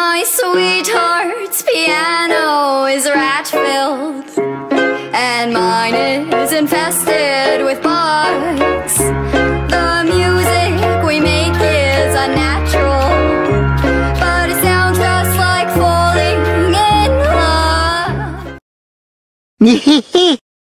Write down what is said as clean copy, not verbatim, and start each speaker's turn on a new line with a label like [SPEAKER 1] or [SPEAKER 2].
[SPEAKER 1] My sweetheart's piano is rat-filled, and mine is infested with bugs. The music we make is unnatural, but it sounds just like falling in love.